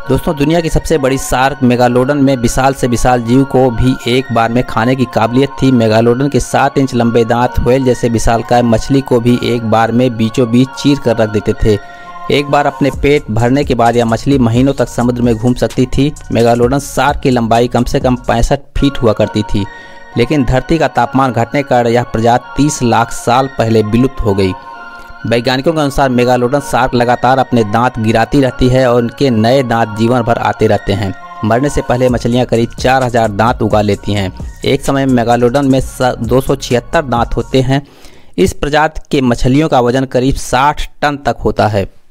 दोस्तों, दुनिया की सबसे बड़ी शार्क मेगालोडन में विशाल से विशाल जीव को भी एक बार में खाने की काबिलियत थी। मेगालोडन के 7 इंच लंबे दांत व्हेल जैसे विशालकाय मछली को भी एक बार में बीचों बीच चीर कर रख देते थे। एक बार अपने पेट भरने के बाद यह मछली महीनों तक समुद्र में घूम सकती थी। मेगालोडन शार्क की लंबाई कम से कम 65 फीट हुआ करती थी, लेकिन धरती का तापमान घटने के कारण यह प्रजाति 30 लाख साल पहले विलुप्त हो गई। वैज्ञानिकों के अनुसार मेगालोडन शार्क लगातार अपने दांत गिराती रहती है और उनके नए दांत जीवन भर आते रहते हैं। मरने से पहले मछलियां करीब 4000 दांत उगा लेती हैं। एक समय में मेगालोडन में 276 दांत होते हैं। इस प्रजाति के मछलियों का वजन करीब 60 टन तक होता है।